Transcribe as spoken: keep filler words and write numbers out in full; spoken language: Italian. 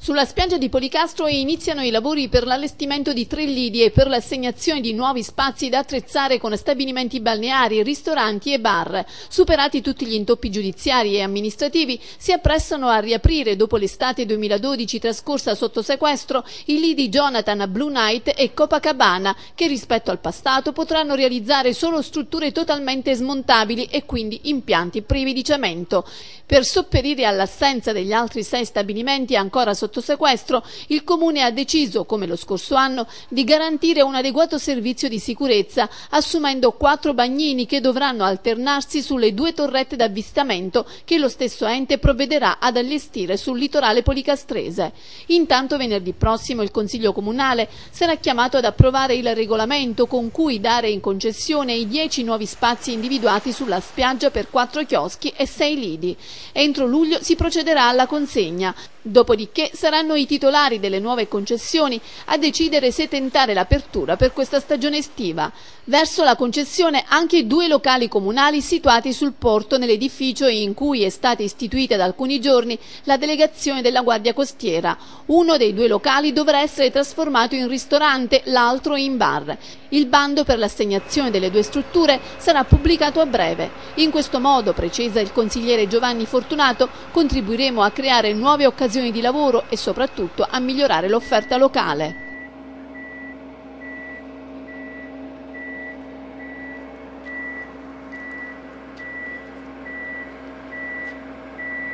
Sulla spiaggia di Policastro iniziano i lavori per l'allestimento di tre lidi e per l'assegnazione di nuovi spazi da attrezzare con stabilimenti balneari, ristoranti e bar. Superati tutti gli intoppi giudiziari e amministrativi, si apprestano a riaprire dopo l'estate duemiladodici trascorsa sotto sequestro i lidi Jonathan, Blue Night e Copacabana, che rispetto al passato potranno realizzare solo strutture totalmente smontabili e quindi impianti privi di cemento. Per sopperire all'assenza degli altri sei stabilimenti ancora sotto sequestro, il Comune ha deciso, come lo scorso anno, di garantire un adeguato servizio di sicurezza, assumendo quattro bagnini che dovranno alternarsi sulle due torrette d'avvistamento che lo stesso ente provvederà ad allestire sul litorale policastrese. Intanto venerdì prossimo il Consiglio Comunale sarà chiamato ad approvare il regolamento con cui dare in concessione i dieci nuovi spazi individuati sulla spiaggia per quattro chioschi e sei lidi. Entro luglio si procederà alla consegna. Dopodiché saranno i titolari delle nuove concessioni a decidere se tentare l'apertura per questa stagione estiva. Verso la concessione anche due locali comunali situati sul porto nell'edificio in cui è stata istituita da alcuni giorni la delegazione della Guardia Costiera. Uno dei due locali dovrà essere trasformato in ristorante, l'altro in bar. Il bando per l'assegnazione delle due strutture sarà pubblicato a breve. In questo modo, precisa il consigliere Giovanni Fortunato, contribuiremo a creare nuove occasioni di lavoro e soprattutto a migliorare l'offerta locale.